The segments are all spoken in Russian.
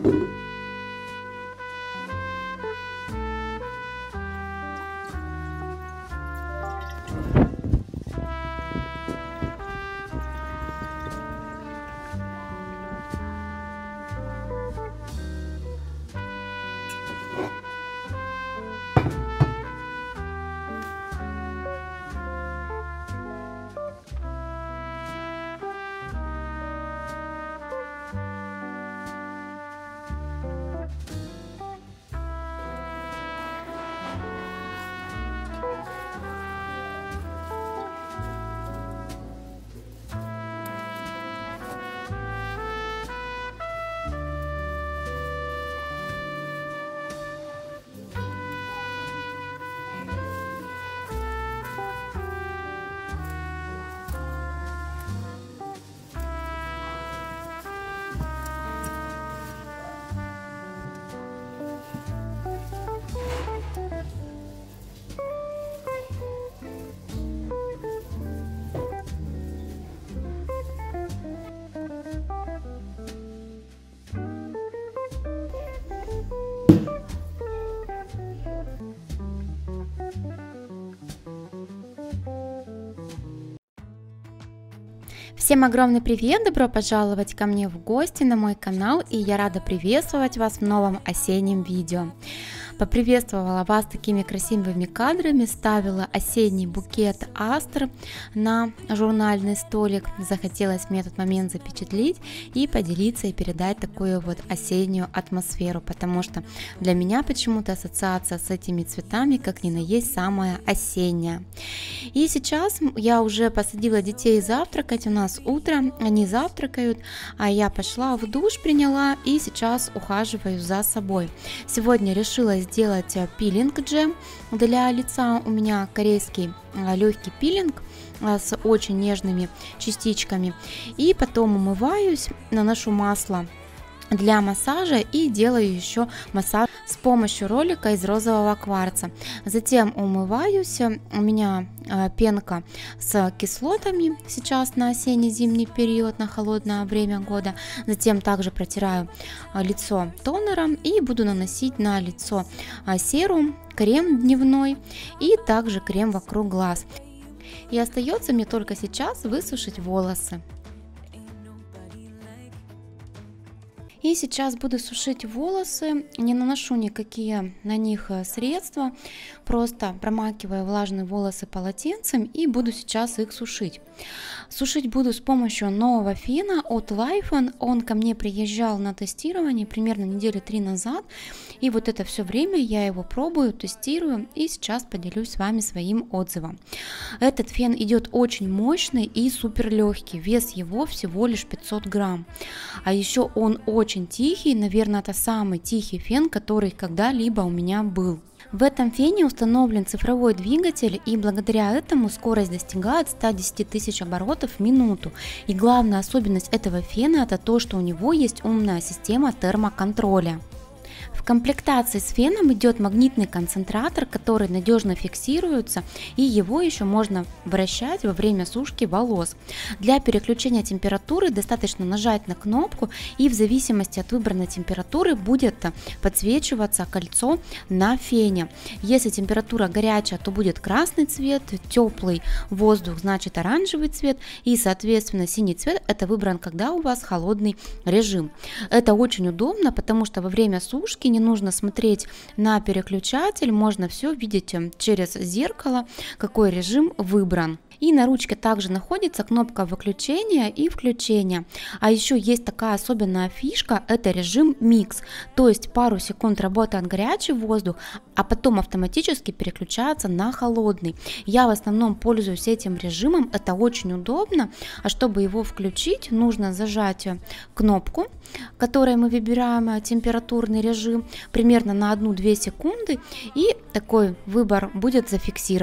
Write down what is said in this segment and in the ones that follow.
Всем огромный привет! Добро пожаловать ко мне в гости на мой канал, и я рада приветствовать вас в новом осеннем видео. Поприветствовала вас такими красивыми кадрами, ставила осенний букет астр на журнальный столик. Захотелось мне этот момент запечатлеть и поделиться и передать такую вот осеннюю атмосферу, потому что для меня почему-то ассоциация с этими цветами как ни на есть самая осенняя. И сейчас я уже посадила детей завтракать, у нас утро, они завтракают, а я пошла в душ, приняла и сейчас ухаживаю за собой. Сегодня решила сделать пилинг-джем для лица. У меня корейский легкий пилинг с очень нежными частичками. И потом умываюсь, наношу масло для массажа и делаю еще массаж с помощью ролика из розового кварца. Затем умываюсь, у меня пенка с кислотами сейчас на осенне-зимний период, на холодное время года. Затем также протираю лицо тонером и буду наносить на лицо серум, крем дневной и также крем вокруг глаз. И остается мне только сейчас высушить волосы. И сейчас буду сушить волосы, не наношу никакие на них средства, просто промакиваю влажные волосы полотенцем и буду сейчас их сушить. Сушить буду с помощью нового фена от Life. Он ко мне приезжал на тестирование примерно недели 3 назад. И вот это все время я его пробую, тестирую и сейчас поделюсь с вами своим отзывом. Этот фен идет очень мощный и супер легкий. Вес его всего лишь 500 грамм. А еще он очень тихий, наверное, это самый тихий фен, который когда-либо у меня был. В этом фене установлен цифровой двигатель, и благодаря этому скорость достигает 110 тысяч оборотов в минуту. И главная особенность этого фена — это то, что у него есть умная система термоконтроля. В комплектации с феном идет магнитный концентратор, который надежно фиксируется, и его еще можно вращать во время сушки волос. Для переключения температуры достаточно нажать на кнопку, и в зависимости от выбранной температуры будет подсвечиваться кольцо на фене. Если температура горячая, то будет красный цвет, теплый воздух значит оранжевый цвет, и соответственно синий цвет — это выбран, когда у вас холодный режим. Это очень удобно, потому что во время сушки не нужно смотреть на переключатель, можно все видеть через зеркало, какой режим выбран. И на ручке также находится кнопка выключения и включения. А еще есть такая особенная фишка, это режим микс, то есть пару секунд работает горячий воздух, а потом автоматически переключается на холодный. Я в основном пользуюсь этим режимом, это очень удобно, а чтобы его включить, нужно зажать кнопку, которой мы выбираем температурный режим, примерно на 1-2 секунды, и такой выбор будет зафиксирован.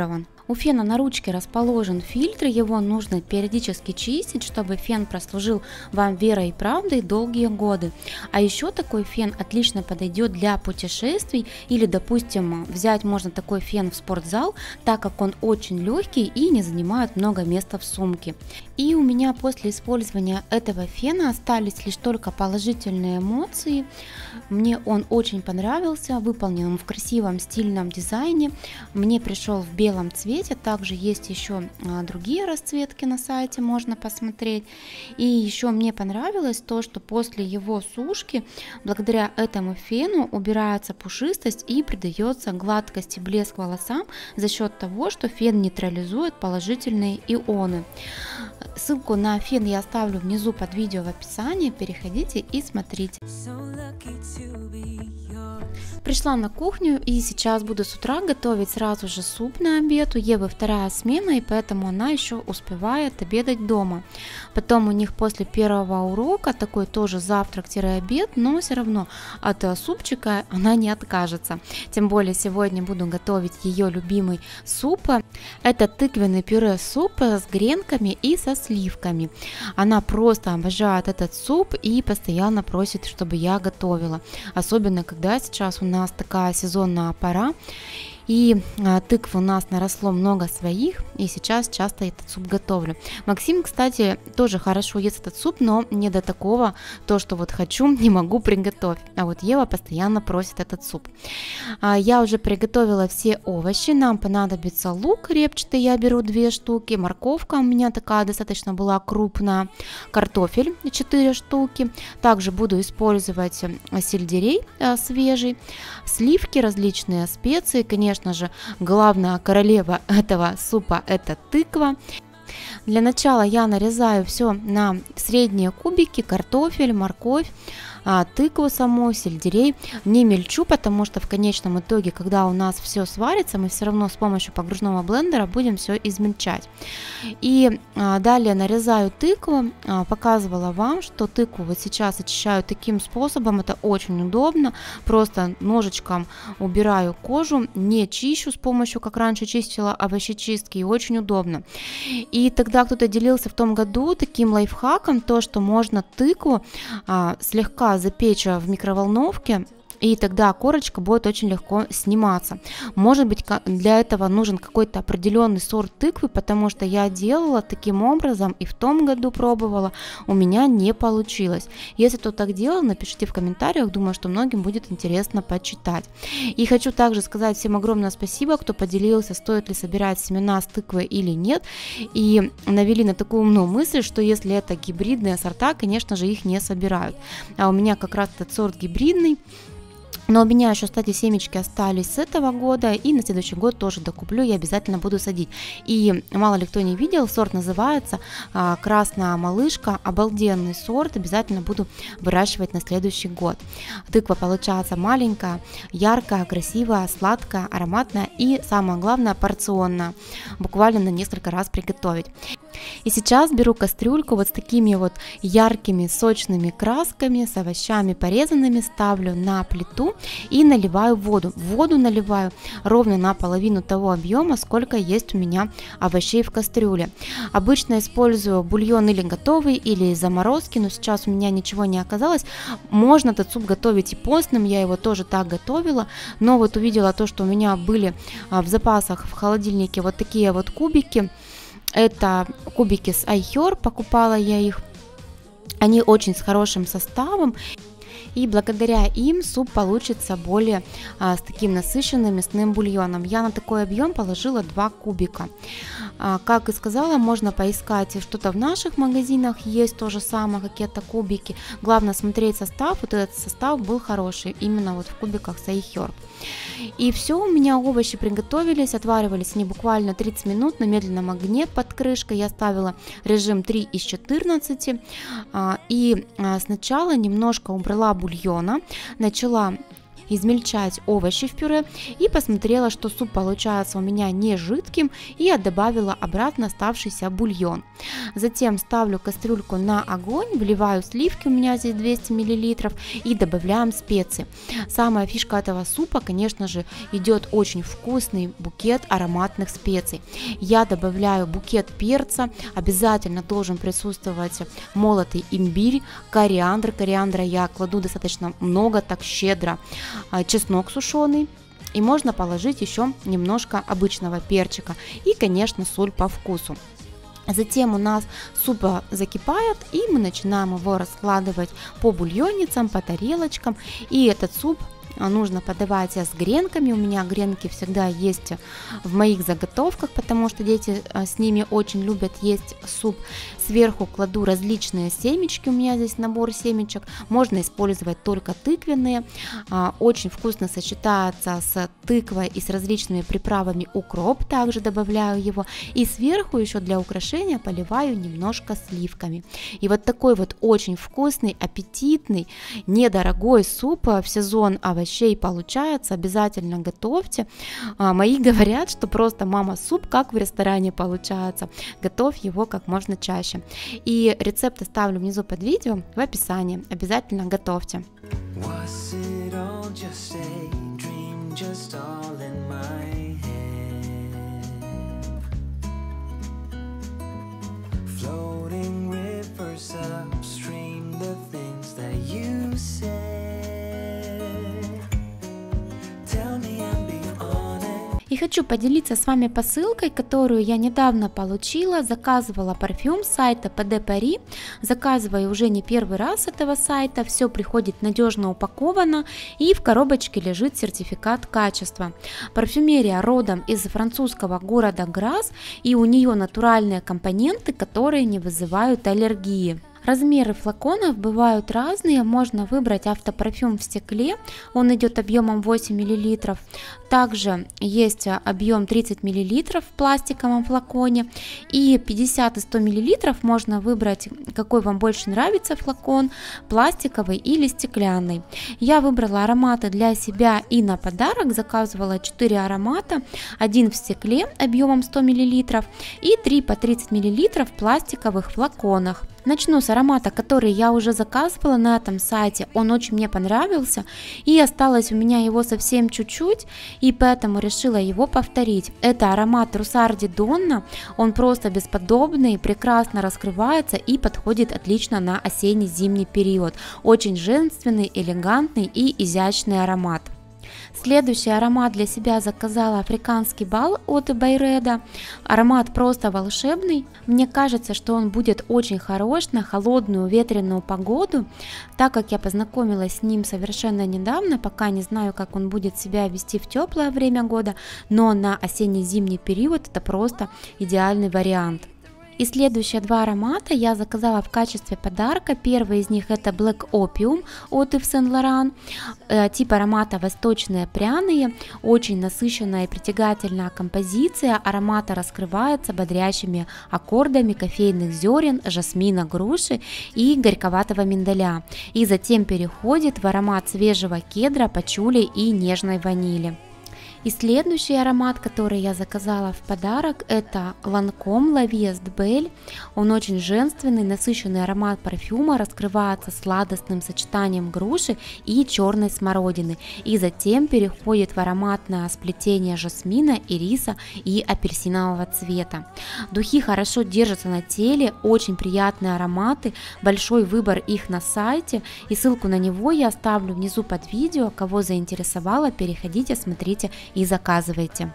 У фена на ручке расположен фильтр, его нужно периодически чистить, чтобы фен прослужил вам верой и правдой долгие годы. А еще такой фен отлично подойдет для путешествий или, допустим, взять можно такой фен в спортзал, так как он очень легкий и не занимает много места в сумке. И у меня после использования этого фена остались лишь только положительные эмоции. Мне он очень понравился, выполнен он в красивом стильном дизайне, мне пришел в белом цвете. Также есть еще другие расцветки на сайте, можно посмотреть. И еще мне понравилось то, что после его сушки, благодаря этому фену, убирается пушистость и придается гладкость и блеск волосам за счет того, что фен нейтрализует положительные ионы. Ссылку на фен я оставлю внизу под видео в описании, переходите и смотрите. Пришла на кухню и сейчас буду с утра готовить сразу же суп на обед. У Евы вторая смена, и поэтому она еще успевает обедать дома. Потом у них после первого урока такой тоже завтрак-обед, но все равно от супчика она не откажется. Тем более сегодня буду готовить ее любимый суп. Это тыквенный пюре суп с гренками и со сливками. Она просто обожает этот суп и постоянно просит, чтобы я готовила. Особенно когда сейчас у нас такая сезонная пора. И тыкв у нас наросло много своих, и сейчас часто этот суп готовлю. Максим, кстати, тоже хорошо ест этот суп, но не до такого, то, что вот хочу, не могу приготовить. А вот Ева постоянно просит этот суп. Я уже приготовила все овощи. Нам понадобится лук репчатый, я беру 2 штуки, морковка у меня такая достаточно была крупная, картофель 4 штуки. Также буду использовать сельдерей свежий, сливки, различные специи, конечно же, главная королева этого супа — это тыква. Для начала я нарезаю все на средние кубики: картофель, морковь, тыкву саму, сельдерей. Не мельчу, потому что в конечном итоге, когда у нас все сварится, мы все равно с помощью погружного блендера будем все измельчать. И далее нарезаю тыкву. Показывала вам, что тыкву вот сейчас очищаю таким способом, это очень удобно. Просто ножичком убираю кожу, не чищу с помощью, как раньше чистила, овощечистки, и очень удобно. И тогда кто-то делился в том году таким лайфхаком, то, что можно тыкву слегка запечь в микроволновке, и тогда корочка будет очень легко сниматься. Может быть, для этого нужен какой-то определенный сорт тыквы, потому что я делала таким образом и в том году пробовала, у меня не получилось. Если кто так делал, напишите в комментариях, думаю, что многим будет интересно почитать. И хочу также сказать всем огромное спасибо, кто поделился, стоит ли собирать семена с тыквы или нет, и навели на такую умную мысль, что если это гибридные сорта, конечно же, их не собирают. А у меня как раз этот сорт гибридный. Но у меня еще, кстати, семечки остались с этого года, и на следующий год тоже докуплю, я обязательно буду садить. И мало ли кто не видел, сорт называется «Красная малышка», обалденный сорт, обязательно буду выращивать на следующий год. Тыква получается маленькая, яркая, красивая, сладкая, ароматная и, самое главное, порционная, буквально на несколько раз приготовить. И сейчас беру кастрюльку вот с такими вот яркими сочными красками, с овощами порезанными, ставлю на плиту и наливаю воду. Воду наливаю ровно наполовину того объема, сколько есть у меня овощей в кастрюле. Обычно использую бульон или готовый, или из заморозки, но сейчас у меня ничего не оказалось. Можно этот суп готовить и постным, я его тоже так готовила, но вот увидела то, что у меня были в запасах в холодильнике вот такие вот кубики. Это кубики с iHerb, покупала я их, они очень с хорошим составом, и благодаря им суп получится более с таким насыщенным мясным бульоном. Я на такой объем положила 2 кубика. Как и сказала, можно поискать что-то в наших магазинах, есть то же самое, какие-то кубики. Главное смотреть состав, вот этот состав был хороший, именно вот в кубиках с iHerb. И все, у меня овощи приготовились, отваривались они буквально 30 минут на медленном огне под крышкой. Я ставила режим 3 из 14. И сначала немножко убрала бульона, начала измельчать овощи в пюре и посмотрела, что суп получается у меня не жидким, и я добавила обратно оставшийся бульон. Затем ставлю кастрюльку на огонь, вливаю сливки, у меня здесь 200 мл, и добавляем специи. Самая фишка этого супа, конечно же, идет очень вкусный букет ароматных специй. Я добавляю букет перца, обязательно должен присутствовать молотый имбирь, кориандр. Кориандра я кладу достаточно много, так щедро. Чеснок сушеный, и можно положить еще немножко обычного перчика и, конечно, соль по вкусу. Затем у нас суп закипает, и мы начинаем его раскладывать по бульонницам, по тарелочкам, и этот суп нужно подавать с гренками. У меня гренки всегда есть в моих заготовках, потому что дети с ними очень любят есть суп. Сверху кладу различные семечки, у меня здесь набор семечек, можно использовать только тыквенные, очень вкусно сочетается с тыквой и с различными приправами. Укроп также добавляю его, и сверху еще для украшения поливаю немножко сливками. И вот такой вот очень вкусный, аппетитный, недорогой суп в сезон овощей получается. Обязательно готовьте. Мои говорят, что просто мама суп как в ресторане получается. Готовь его как можно чаще. И рецепт оставлю внизу под видео в описании. Обязательно готовьте. И хочу поделиться с вами посылкой, которую я недавно получила. Заказывала парфюм с сайта PD Paris. Заказываю уже не первый раз с этого сайта. Все приходит надежно упаковано, и в коробочке лежит сертификат качества. Парфюмерия родом из французского города Грасс, и у нее натуральные компоненты, которые не вызывают аллергии. Размеры флаконов бывают разные, можно выбрать автопарфюм в стекле, он идет объемом 8 мл. Также есть объем 30 мл в пластиковом флаконе, и 50 и 100 мл можно выбрать, какой вам больше нравится флакон, пластиковый или стеклянный. Я выбрала ароматы для себя и на подарок, заказывала 4 аромата, один в стекле объемом 100 мл и 3 по 30 мл в пластиковых флаконах. Начну с аромата, который я уже заказывала на этом сайте, он очень мне понравился, и осталось у меня его совсем чуть-чуть, и поэтому решила его повторить. Это аромат Русарди Донна, он просто бесподобный, прекрасно раскрывается и подходит отлично на осенне-зимний период. Очень женственный, элегантный и изящный аромат. Следующий аромат для себя заказала Африканский бал от Байреда. Аромат просто волшебный. Мне кажется, что он будет очень хорош на холодную ветреную погоду, так как я познакомилась с ним совершенно недавно, пока не знаю, как он будет себя вести в теплое время года, но на осенне-зимний период это просто идеальный вариант. И следующие два аромата я заказала в качестве подарка. Первый из них это Black Opium от Yves Saint Laurent. Тип аромата восточные пряные, очень насыщенная и притягательная композиция. Аромата раскрывается бодрящими аккордами кофейных зерен, жасмина, груши и горьковатого миндаля. И затем переходит в аромат свежего кедра, пачули и нежной ванили. И следующий аромат, который я заказала в подарок, это Lancôme La Vie est Belle. Он очень женственный, насыщенный аромат парфюма раскрывается сладостным сочетанием груши и черной смородины. И затем переходит в ароматное сплетение жасмина, ириса и апельсинового цвета. Духи хорошо держатся на теле, очень приятные ароматы, большой выбор их на сайте. И ссылку на него я оставлю внизу под видео. Кого заинтересовало, переходите, смотрите и заказывайте.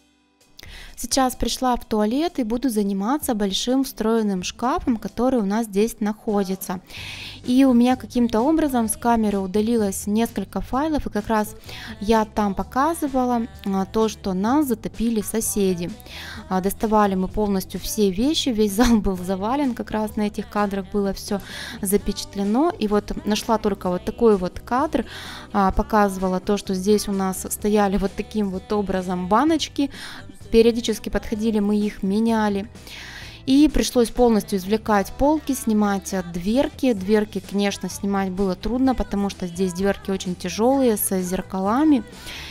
Сейчас пришла в туалет и буду заниматься большим встроенным шкафом, который у нас здесь находится. И у меня каким-то образом с камеры удалилось несколько файлов, и как раз я там показывала то, что нас затопили соседи. Доставали мы полностью все вещи, весь зал был завален, как раз на этих кадрах было все запечатлено. И вот нашла только вот такой вот кадр, показывала то, что здесь у нас стояли вот таким вот образом баночки. Периодически подходили, мы их меняли. И пришлось полностью извлекать полки, снимать дверки. Дверки, конечно, снимать было трудно, потому что здесь дверки очень тяжелые, с зеркалами.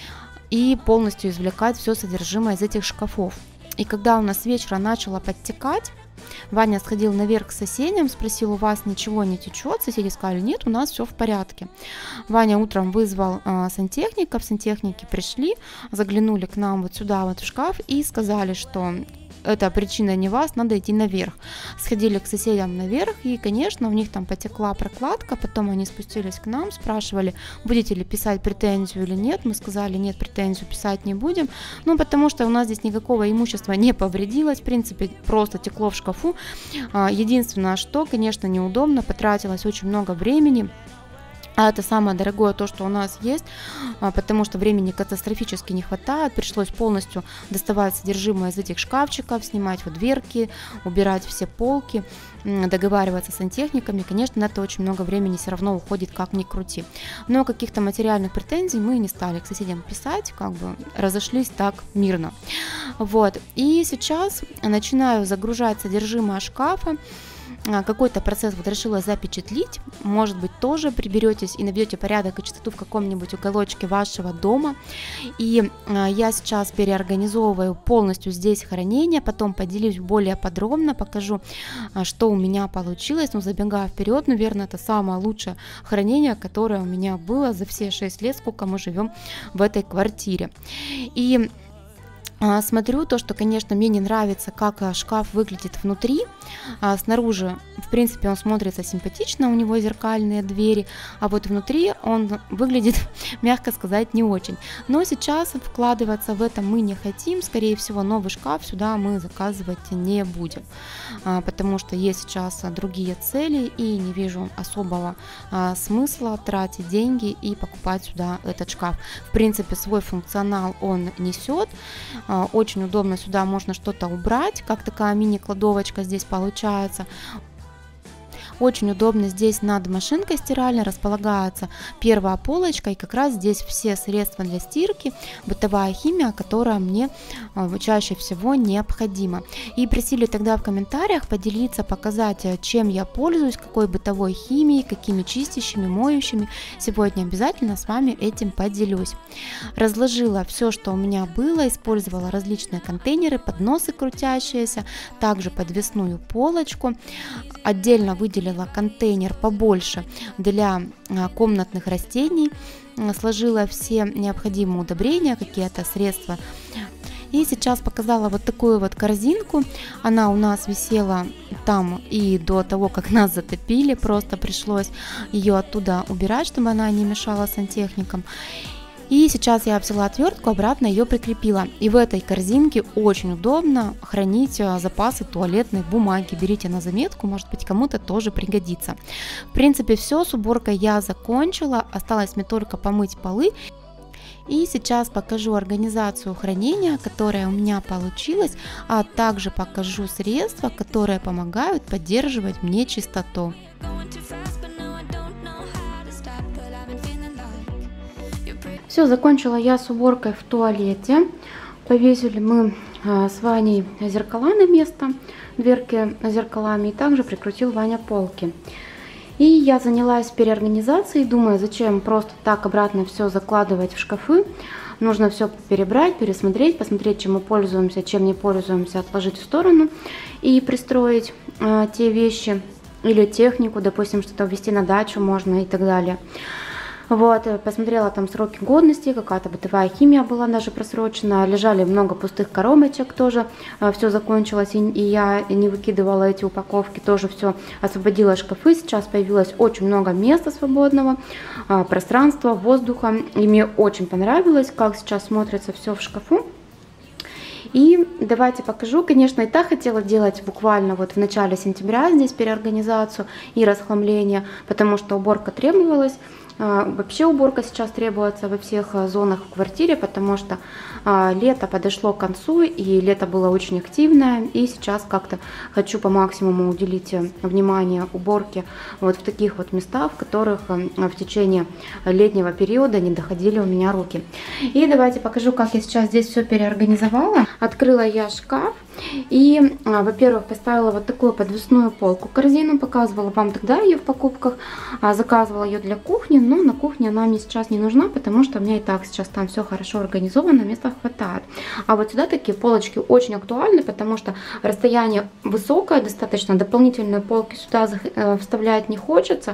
И полностью извлекать все содержимое из этих шкафов. И когда у нас с вечера начало подтекать, Ваня сходил наверх к соседям, спросил: у вас ничего не течет? Соседи сказали: нет, у нас все в порядке. Ваня утром вызвал сантехников, сантехники пришли, заглянули к нам вот сюда вот в шкаф и сказали, что это причина не вас, надо идти наверх. Сходили к соседям наверх, и, конечно, у них там потекла прокладка. Потом они спустились к нам, спрашивали, будете ли писать претензию или нет. Мы сказали: нет, претензию писать не будем, ну, потому что у нас здесь никакого имущества не повредилось, в принципе, просто текло в шкафу. Единственное, что, конечно, неудобно, потратилось очень много времени. А это самое дорогое, то, что у нас есть, потому что времени катастрофически не хватает. Пришлось полностью доставать содержимое из этих шкафчиков, снимать вот дверки, убирать все полки, договариваться с сантехниками. Конечно, на это очень много времени все равно уходит, как ни крути. Но каких-то материальных претензий мы не стали к соседям писать, как бы разошлись так мирно. Вот. И сейчас начинаю загружать содержимое шкафа. Какой-то процесс вот решила запечатлить, может быть, тоже приберетесь и наведете порядок и чистоту в каком-нибудь уголочке вашего дома. И я сейчас переорганизовываю полностью здесь хранение, потом поделюсь более подробно, покажу, что у меня получилось. Но забегая вперед, наверное, это самое лучшее хранение, которое у меня было за все 6 лет, сколько мы живем в этой квартире. И смотрю то, что, конечно, мне не нравится, как шкаф выглядит внутри. Снаружи, в принципе, он смотрится симпатично, у него зеркальные двери, а вот внутри он выглядит, мягко сказать, не очень. Но сейчас вкладываться в это мы не хотим. Скорее всего, новый шкаф сюда мы заказывать не будем, потому что есть сейчас другие цели, и не вижу особого смысла тратить деньги и покупать сюда этот шкаф. В принципе, свой функционал он несет. Очень удобно, сюда можно что-то убрать, как такая мини-кладовочка здесь получается. Очень удобно, здесь над машинкой стиральной располагается первая полочка, и как раз здесь все средства для стирки, бытовая химия, которая мне чаще всего необходима. И просили тогда в комментариях поделиться, показать, чем я пользуюсь, какой бытовой химией, какими чистящими, моющими. Сегодня обязательно с вами этим поделюсь. Разложила все, что у меня было, использовала различные контейнеры, подносы крутящиеся, также подвесную полочку. Отдельно выделила контейнер побольше для комнатных растений, сложила все необходимые удобрения, какие-то средства. И сейчас показала вот такую вот корзинку. Она у нас висела там и до того, как нас затопили, просто пришлось ее оттуда убирать, чтобы она не мешала сантехникам. И сейчас я взяла отвертку, обратно ее прикрепила. И в этой корзинке очень удобно хранить запасы туалетной бумаги. Берите на заметку, может быть, кому-то тоже пригодится. В принципе, все, с уборкой я закончила. Осталось мне только помыть полы. И сейчас покажу организацию хранения, которая у меня получилась, а также покажу средства, которые помогают поддерживать мне чистоту. Все, закончила я с уборкой в туалете. Повесили мы с Ваней зеркала на место, дверки зеркалами, и также прикрутил Ваня полки. И я занялась переорганизацией, думаю, зачем просто так обратно все закладывать в шкафы. Нужно все перебрать, пересмотреть, посмотреть, чем мы пользуемся, чем не пользуемся, отложить в сторону и пристроить те вещи или технику, допустим, что-то ввести на дачу можно и так далее. Вот, посмотрела там сроки годности, какая-то бытовая химия была даже просрочена, лежали много пустых коробочек, тоже все закончилось, и я не выкидывала эти упаковки, тоже все освободила шкафы, сейчас появилось очень много места свободного, пространства, воздуха, и мне очень понравилось, как сейчас смотрится все в шкафу. И давайте покажу, конечно, и так хотела делать буквально вот в начале сентября здесь переорганизацию и расхламление, потому что уборка требовалась. Вообще уборка сейчас требуется во всех зонах в квартире, потому что лето подошло к концу, и лето было очень активное, и сейчас как-то хочу по максимуму уделить внимание уборке вот в таких вот местах, в которых в течение летнего периода не доходили у меня руки. И давайте покажу, как я сейчас здесь все переорганизовала. Открыла я шкаф. И, во-первых, поставила вот такую подвесную полку, корзину, показывала вам тогда ее в покупках, заказывала ее для кухни, но на кухне она мне сейчас не нужна, потому что у меня и так сейчас там все хорошо организовано, места хватает. А вот сюда такие полочки очень актуальны, потому что расстояние высокое достаточно, дополнительные полки сюда вставлять не хочется,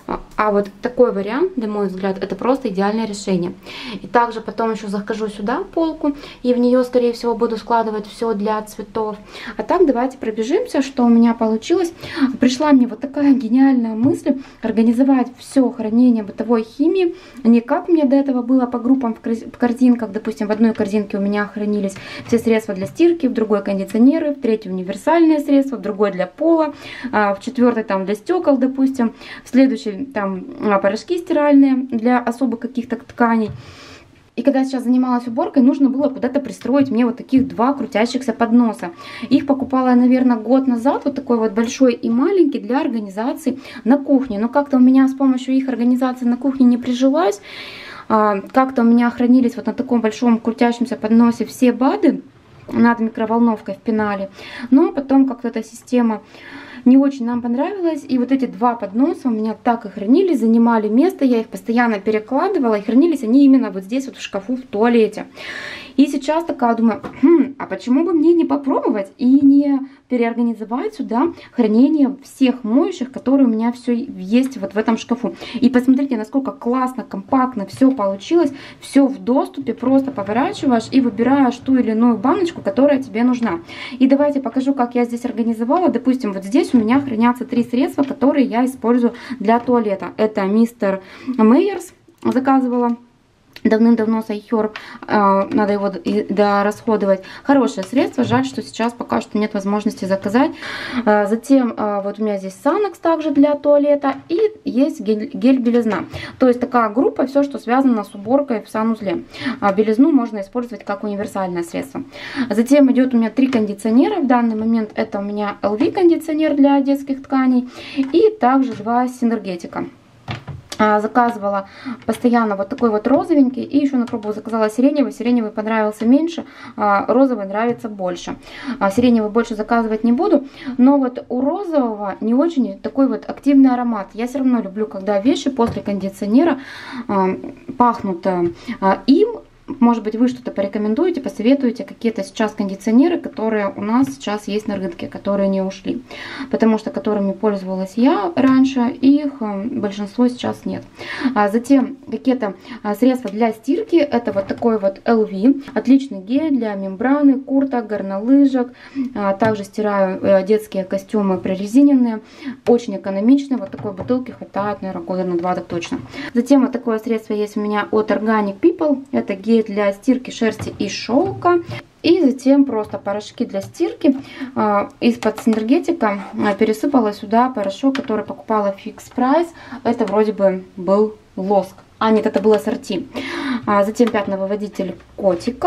а вот такой вариант, на мой взгляд, это просто идеальное решение. И также потом еще захожу сюда полку, и в нее, скорее всего, буду складывать все для цветов. А так давайте пробежимся, что у меня получилось. Пришла мне вот такая гениальная мысль организовать все хранение бытовой химии. Не как у меня до этого было по группам в корзинках. Допустим, в одной корзинке у меня хранились все средства для стирки, в другой кондиционеры, в третьей универсальные средства, в другой для пола, в четвертой там для стекол, допустим, в следующей там порошки стиральные для особо каких-то тканей. И когда я сейчас занималась уборкой, нужно было куда-то пристроить мне вот таких два крутящихся подноса. Их покупала я, наверное, год назад, вот такой вот большой и маленький для организации на кухне. Но как-то у меня с помощью их организации на кухне не прижилась. Как-то у меня хранились вот на таком большом крутящемся подносе все БАДы над микроволновкой в пенале. Но потом как-то эта система не очень нам понравилось, и вот эти два подноса у меня так и хранились, занимали место, я их постоянно перекладывала, и хранились они именно вот здесь вот в шкафу в туалете. И сейчас такая думаю, а почему бы мне не попробовать и не переорганизовать сюда хранение всех моющих, которые у меня все есть вот в этом шкафу. И посмотрите, насколько классно, компактно все получилось, все в доступе, просто поворачиваешь и выбираешь ту или иную баночку, которая тебе нужна. И давайте покажу, как я здесь организовала. Допустим, вот здесь у меня хранятся 3 средства, которые я использую для туалета. Это Мистер Мейерс, заказывала давным-давно Сайхерб, надо его дорасходовать. Хорошее средство, жаль, что сейчас пока что нет возможности заказать. Затем вот у меня здесь Санекс также для туалета, и есть гель-белизна. То есть такая группа, все, что связано с уборкой в санузле. Белизну можно использовать как универсальное средство. Затем идет у меня 3 кондиционера. В данный момент это у меня LV кондиционер для детских тканей и также 2 синергетика. Заказывала постоянно вот такой вот розовенький, и еще на пробу заказала сиреневый. Сиреневый понравился меньше, розовый нравится больше. Сиреневый больше заказывать не буду, но вот у розового не очень такой вот активный аромат. Я все равно люблю, когда вещи после кондиционера пахнут им. Может быть, вы что-то порекомендуете, посоветуете, какие-то сейчас кондиционеры, которые у нас сейчас есть на рынке, которые не ушли. Потому что которыми пользовалась я раньше, их большинство сейчас нет. Затем какие-то средства для стирки. Это вот такой вот LV. Отличный гель для мембраны, курток, горнолыжек. Также стираю детские костюмы прорезиненные. Очень экономичные. Вот такой бутылки хватает, наверное, года на 2 так точно. Затем вот такое средство есть у меня от Organic People. Это гель для стирки шерсти и шелка. И затем просто порошки для стирки. Из-под синергетика пересыпала сюда порошок, который покупала в Fix Price. Это вроде бы был лоск. А нет, это был ассорти. Затем пятновыводитель котика.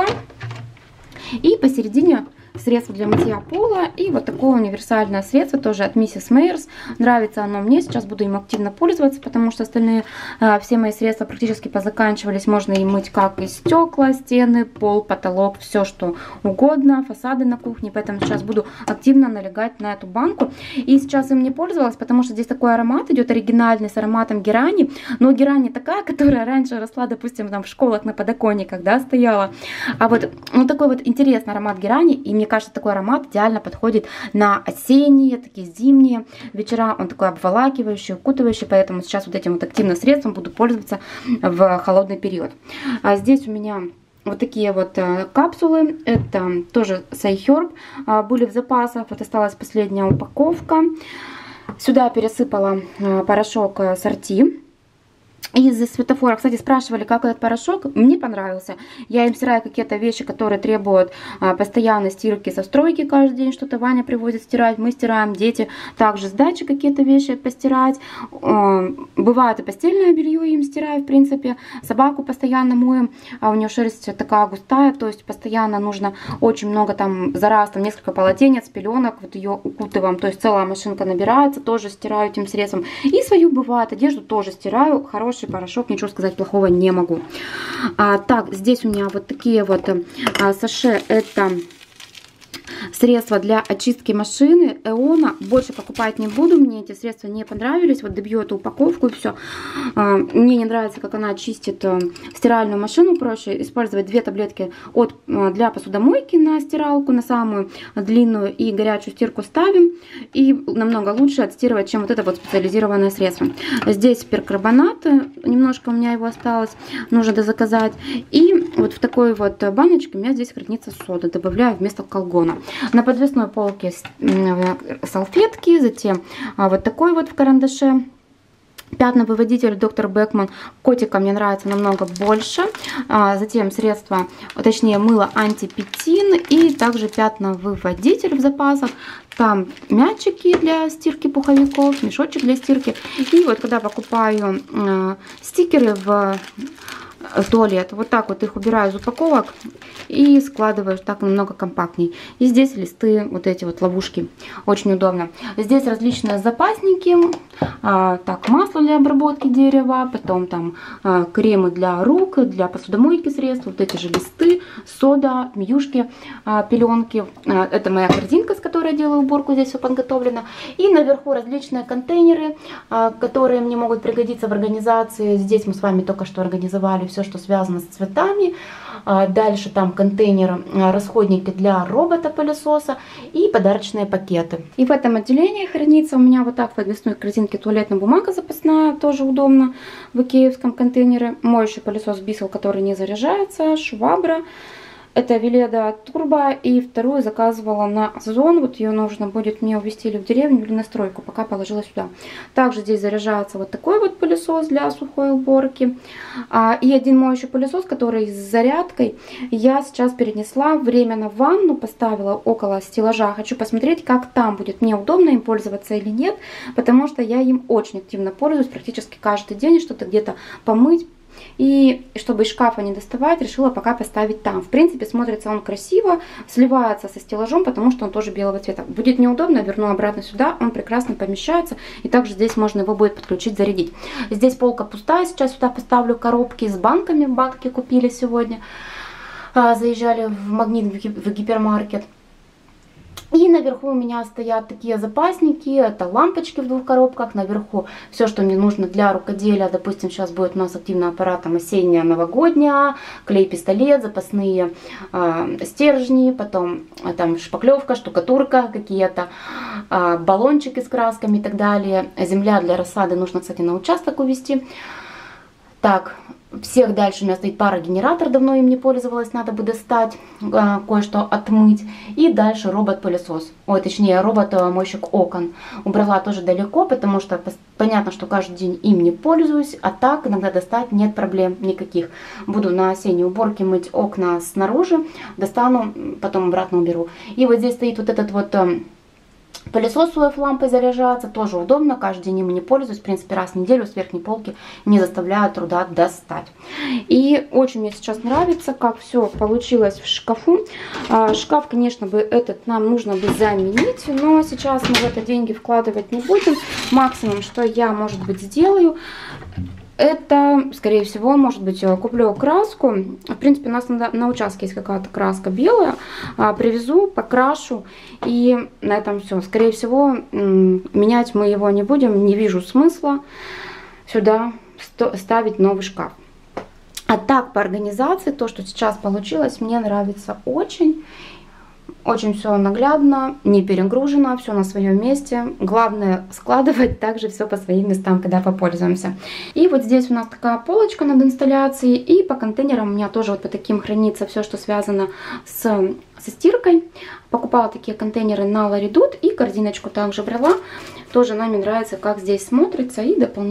И посередине средство для мытья пола и вот такое универсальное средство тоже от Mrs. Meyers. Нравится оно мне, сейчас буду им активно пользоваться, потому что остальные все мои средства практически позаканчивались. Можно им мыть как и стекла, стены, пол, потолок, все что угодно, фасады на кухне, поэтому сейчас буду активно налегать на эту банку. И сейчас им не пользовалась, потому что здесь такой аромат идет оригинальный с ароматом герани, но герань не такая, которая раньше росла, допустим, там в школах на подоконниках, да, стояла, а вот такой вот интересный аромат герани, и мне кажется, такой аромат идеально подходит на осенние, такие зимние вечера. Он такой обволакивающий, укутывающий, поэтому сейчас вот этим вот активным средством буду пользоваться в холодный период. Здесь у меня вот такие вот капсулы. Это тоже Сайхерб. Были в запасах. Вот осталась последняя упаковка. Сюда пересыпала порошок ассорти. из светофора. Кстати, спрашивали, как этот порошок. Мне понравился. Я им стираю какие-то вещи, которые требуют постоянной стирки со стройки каждый день. Что-то Ваня приводит стирать, мы стираем, дети также с дачи какие-то вещи постирать. Бывает и постельное белье им стираю, в принципе. Собаку постоянно моем, а у нее шерсть такая густая, то есть постоянно нужно очень много там за раз, там несколько полотенец, пеленок, вот ее укутываем, то есть целая машинка набирается, тоже стираю этим средством. И свою бывает одежду тоже стираю, хороший порошок, ничего сказать плохого не могу. Так, здесь у меня вот такие вот саше, это средства для очистки машины Эона. Больше покупать не буду, мне эти средства не понравились. Вот добью эту упаковку и все. Мне не нравится, как она чистит стиральную машину. Проще использовать 2 таблетки для посудомойки на стиралку, на самую длинную, и горячую стирку ставим. И намного лучше отстирывать, чем вот это вот специализированное средство. Здесь перкарбонат, немножко у меня его осталось, нужно дозаказать. И вот в такой вот баночке у меня здесь хранится сода, добавляю вместо колгона. На подвесной полке салфетки, затем вот такой вот в карандаше пятновыводитель доктор Бекман. Котика мне нравится намного больше. Затем средство, точнее мыло антипетин, и также пятновыводитель в запасах. Там мячики для стирки пуховиков, мешочек для стирки. И вот когда покупаю стикеры в туалет, вот так вот их убираю из упаковок и складываю так намного компактней. И здесь листы, вот эти вот ловушки, очень удобно. Здесь различные запасники, так, масло для обработки дерева, потом там кремы для рук, для посудомойки средств, вот эти же листы, сода, мьюшки, пеленки. Это моя корзинка, с которой я делаю уборку, здесь все подготовлено. И наверху различные контейнеры, которые мне могут пригодиться в организации. Здесь мы с вами только что организовали все, что связано с цветами. Дальше там контейнер, расходники для робота-пылесоса и подарочные пакеты. И в этом отделении хранится у меня вот так в подвесной корзинке туалетная бумага запасная, тоже удобно в икеевском контейнере. Моющий пылесос Bissell, который не заряжается, швабра. Это Веледа Турбо, и вторую заказывала на Озон. Вот ее нужно будет мне увезти или в деревню, или на стройку, пока положила сюда. Также здесь заряжается вот такой вот пылесос для сухой уборки. И один моющий пылесос, который с зарядкой, я сейчас перенесла временно в ванну, поставила около стеллажа. Хочу посмотреть, как там будет, мне удобно им пользоваться или нет, потому что я им очень активно пользуюсь практически каждый день, что-то где-то помыть. И чтобы из шкафа не доставать, решила пока поставить там. В принципе, смотрится он красиво, сливается со стеллажом, потому что он тоже белого цвета. Будет неудобно, верну обратно сюда, он прекрасно помещается. И также здесь можно его будет подключить, зарядить. Здесь полка пустая, сейчас сюда поставлю коробки с банками. Банки купили сегодня, заезжали в Магнит, в гипермаркет. И наверху у меня стоят такие запасники, это лампочки в 2 коробках, наверху все, что мне нужно для рукоделия, допустим, сейчас будет у нас активный аппарат там осенняя, новогодняя, клей-пистолет, запасные стержни, потом там шпаклевка, штукатурка, какие-то баллончики с красками и так далее. Земля для рассады нужно, кстати, на участок увезти. Так, всех дальше у меня стоит парогенератор, давно им не пользовалась, надо бы достать, кое-что отмыть. И дальше робот-пылесос, точнее робот-мойщик окон. Убрала тоже далеко, потому что понятно, что каждый день им не пользуюсь, а так иногда достать нет проблем никаких. Буду на осенней уборке мыть окна снаружи, достану, потом обратно уберу. И вот здесь стоит вот этот вот пылесос с лампой заряжается, тоже удобно, каждый день им не пользуюсь, в принципе, раз в неделю с верхней полки, не заставляю труда достать. И очень мне сейчас нравится, как все получилось в шкафу. Шкаф, конечно, бы этот нам нужно бы заменить, но сейчас мы в это деньги вкладывать не будем. Максимум, что я, может быть, сделаю, это, скорее всего, может быть, куплю краску. В принципе, у нас на участке есть какая-то краска белая. Привезу, покрашу. И на этом все. Скорее всего, менять мы его не будем. Не вижу смысла сюда ставить новый шкаф. А так, по организации, то, что сейчас получилось, мне нравится очень. Очень все наглядно, не перегружено, все на своем месте. Главное складывать также все по своим местам, когда попользуемся. И вот здесь у нас такая полочка над инсталляцией. И по контейнерам у меня тоже вот по таким хранится все, что связано со стиркой. Покупала такие контейнеры на Ларидут и корзиночку также брала. Тоже нам нравится, как здесь смотрится и дополняет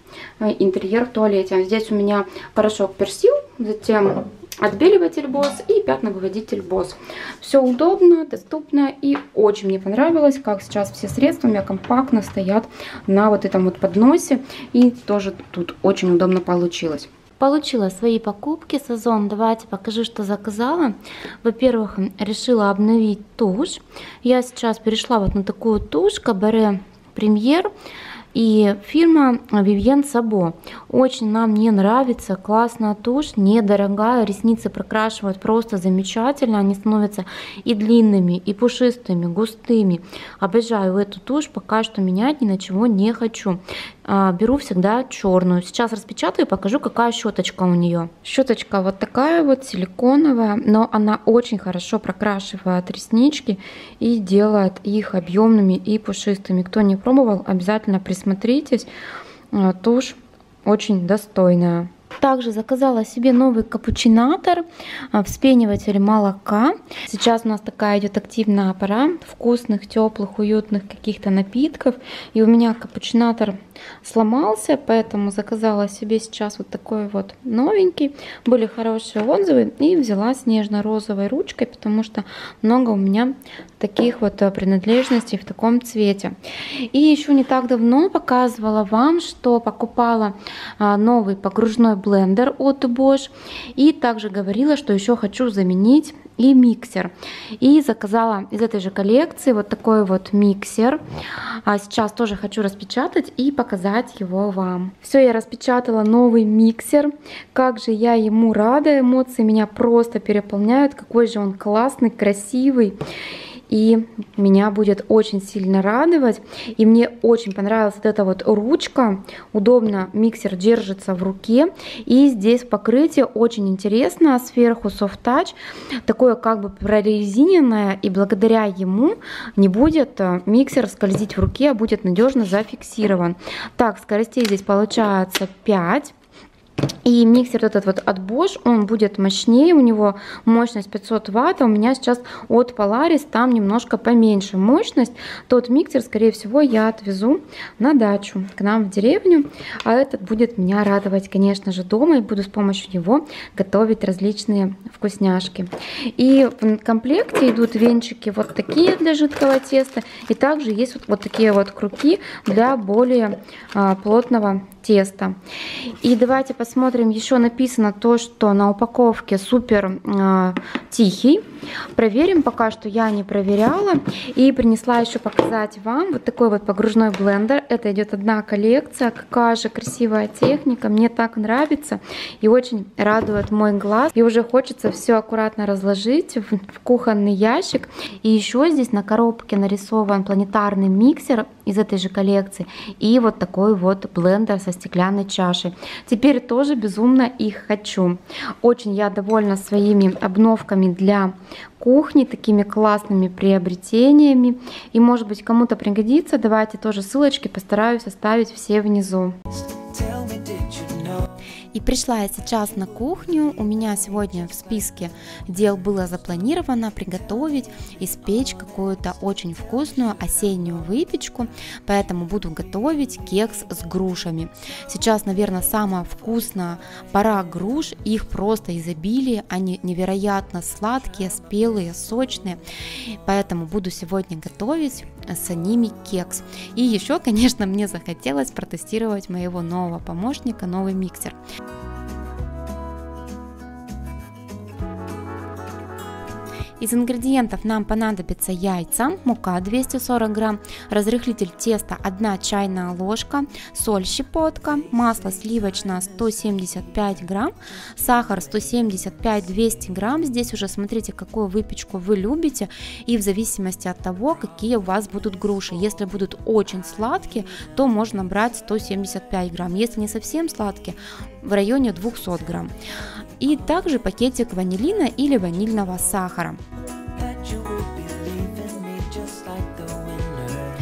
интерьер в туалете. Здесь у меня порошок персил, затем отбеливатель Босс и пятновыводитель Босс. Все удобно, доступно и очень мне понравилось, как сейчас все средства у меня компактно стоят на вот этом вот подносе. И тоже тут очень удобно получилось. Получила свои покупки с Озон. Давайте покажу, что заказала. Во-первых, решила обновить тушь. Я сейчас перешла вот на такую тушь Cabaret Premier. И фирма Vivienne Sabo. Очень нам мне нравится, классная тушь, недорогая, ресницы прокрашивают просто замечательно, они становятся и длинными, и пушистыми, густыми. Обожаю эту тушь, пока что менять ни на чего не хочу. Беру всегда черную. Сейчас распечатаю и покажу, какая щеточка у нее. Щеточка вот такая вот силиконовая, но она очень хорошо прокрашивает реснички и делает их объемными и пушистыми. Кто не пробовал, обязательно присмотритесь. Тушь очень достойная. Также заказала себе новый капучинатор, вспениватель молока. Сейчас у нас такая идет активная пора вкусных, теплых, уютных каких-то напитков. И у меня капучинатор сломался, поэтому заказала себе сейчас вот такой вот новенький. Были хорошие отзывы и взяла с нежно-розовой ручкой, потому что много у меня таких вот принадлежностей в таком цвете. И еще не так давно показывала вам, что покупала новый погружной блендер от Bosch. И также говорила, что еще хочу заменить и миксер. И заказала из этой же коллекции вот такой вот миксер. Сейчас тоже хочу распечатать и показать его вам. Все, я распечатала новый миксер. Как же я ему рада, эмоции меня просто переполняют. Какой же он классный, красивый. И меня будет очень сильно радовать. И мне очень понравилась вот эта вот ручка. Удобно миксер держится в руке. И здесь покрытие очень интересное. Сверху soft touch. Такое как бы прорезиненное. И благодаря ему не будет миксер скользить в руке, а будет надежно зафиксирован. Так, скоростей здесь получается 5. И миксер этот вот от Bosch, он будет мощнее, у него мощность 500 Вт, а у меня сейчас от Polaris там немножко поменьше мощность. Тот миксер, скорее всего, я отвезу на дачу к нам в деревню, а этот будет меня радовать, конечно же, дома, и буду с помощью него готовить различные вкусняшки. И в комплекте идут венчики вот такие для жидкого теста, и также есть вот такие вот круги для более плотного теста. И давайте посмотрим, еще написано то, что на упаковке супер тихий. Проверим, пока что я не проверяла. И принесла еще показать вам вот такой вот погружной блендер. Это идет одна коллекция. Какая же красивая техника. Мне так нравится и очень радует мой глаз. И уже хочется все аккуратно разложить в кухонный ящик. И еще здесь на коробке нарисован планетарный миксер из этой же коллекции. И вот такой вот блендер со стеклянной чашей. Теперь тоже безумно их хочу. Очень я довольна своими обновками для кухни, такими классными приобретениями. И может быть кому-то пригодится. Давайте тоже ссылочки постараюсь оставить все внизу. И пришла я сейчас на кухню. У меня сегодня в списке дел было запланировано приготовить, испечь какую-то очень вкусную осеннюю выпечку, поэтому буду готовить кекс с грушами. Сейчас, наверное, самая вкусная пора груш, их просто изобилие, они невероятно сладкие, спелые, сочные, поэтому буду сегодня готовить с ними кекс. И еще, конечно, мне захотелось протестировать моего нового помощника, новый миксер. Из ингредиентов нам понадобятся яйца, мука 240 грамм, разрыхлитель теста 1 чайная ложка, соль щепотка, масло сливочное 175 грамм, сахар 175-200 грамм. Здесь уже смотрите, какую выпечку вы любите, и в зависимости от того, какие у вас будут груши. Если будут очень сладкие, то можно брать 175 грамм. Если не совсем сладкие, в районе 200 грамм. И также пакетик ванилина или ванильного сахара.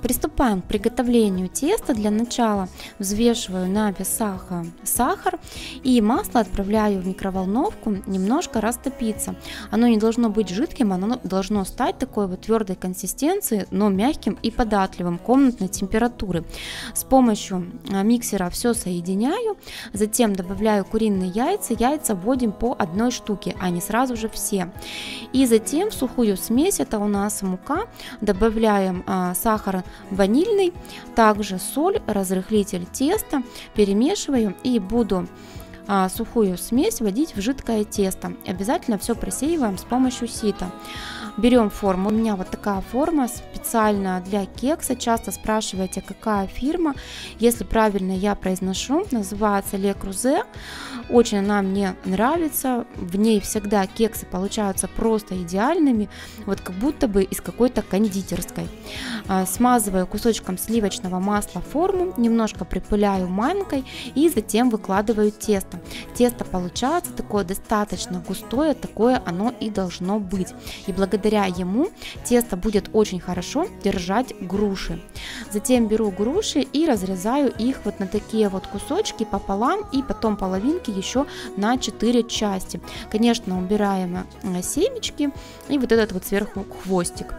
Приступаем к приготовлению теста. Для начала взвешиваю на весах сахар и масло отправляю в микроволновку немножко растопиться. Оно не должно быть жидким, оно должно стать такой вот твердой консистенции, но мягким и податливым, комнатной температуры. С помощью миксера все соединяю, затем добавляю куриные яйца. Яйца вводим по одной штуке, а не сразу же все. И затем в сухую смесь, это у нас мука, добавляем сахар ванильный, также соль, разрыхлитель теста, перемешиваю и буду сухую смесь вводить в жидкое тесто. Обязательно все просеиваем с помощью сита. Берем форму. У меня вот такая форма специально для кекса. Часто спрашиваете, какая фирма. Если правильно я произношу, называется Le Creuset. Очень она мне нравится. В ней всегда кексы получаются просто идеальными, вот как будто бы из какой-то кондитерской. Смазываю кусочком сливочного масла форму, немножко припыляю манкой и затем выкладываю тесто. Тесто получается такое достаточно густое, такое оно и должно быть. И благодаря ему тесто будет очень хорошо держать груши. Затем беру груши и разрезаю их вот на такие вот кусочки пополам и потом половинки еще на 4 части. Конечно, убираем семечки и вот этот вот сверху хвостик.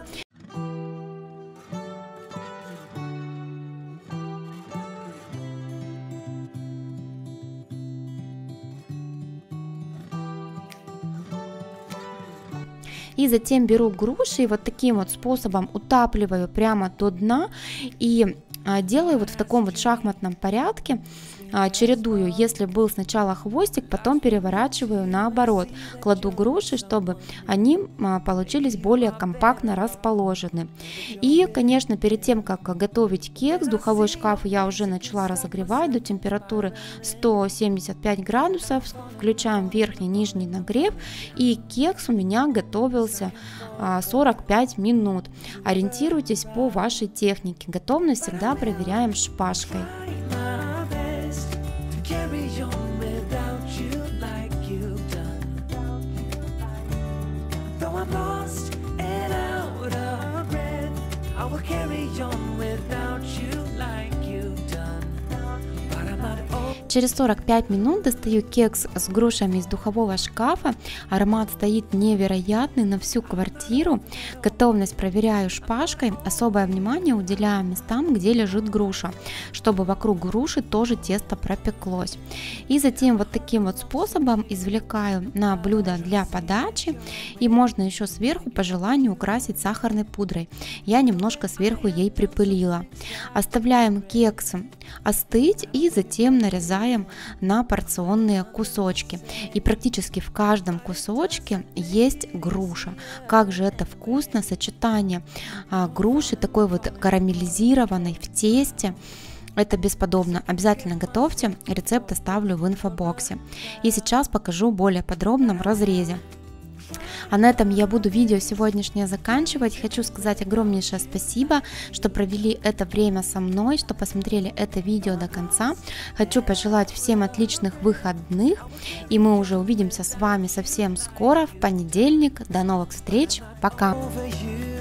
И затем беру груши и вот таким вот способом утапливаю прямо до дна и делаю вот в таком вот шахматном порядке, чередую. Если был сначала хвостик, потом переворачиваю наоборот, кладу груши, чтобы они получились более компактно расположены. И, конечно, перед тем, как готовить кекс, духовой шкаф я уже начала разогревать до температуры 175 градусов, включаем верхний и нижний нагрев, и кекс у меня готовился 45 минут. Ориентируйтесь по вашей технике. Готовность всегда проверяем шпажкой. Через 45 минут достаю кекс с грушами из духового шкафа. Аромат стоит невероятный на всю квартиру. Готовность проверяю шпажкой. Особое внимание уделяю местам, где лежит груша, чтобы вокруг груши тоже тесто пропеклось. И затем вот таким вот способом извлекаю на блюдо для подачи. И можно еще сверху по желанию украсить сахарной пудрой. Я немножко сверху ей припылила. Оставляем кекс остыть и затем нарезаем на порционные кусочки. И практически в каждом кусочке есть груша. Как же это вкусно, сочетание груши такой вот карамелизированной в тесте. Это бесподобно. Обязательно готовьте. Рецепт оставлю в инфобоксе. И сейчас покажу более подробном разрезе. А на этом я буду видео сегодняшнее заканчивать. Хочу сказать огромнейшее спасибо, что провели это время со мной, что посмотрели это видео до конца. Хочу пожелать всем отличных выходных, и мы уже увидимся с вами совсем скоро, в понедельник. До новых встреч, пока!